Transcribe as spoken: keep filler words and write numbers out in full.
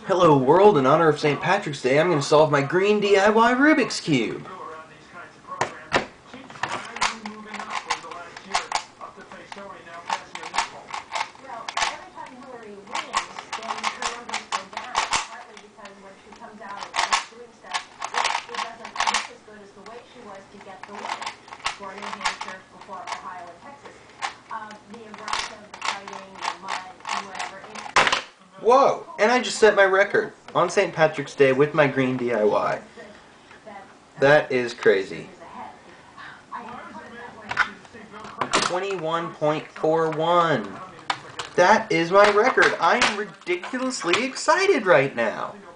Hello world, in honor of Saint Patrick's Day, I'm going to solve my green D I Y Rubik's Cube. Whoa! And I just set my record on Saint Patrick's Day with my green D I Y. That is crazy. twenty-one point four one. That is my record. I am ridiculously excited right now.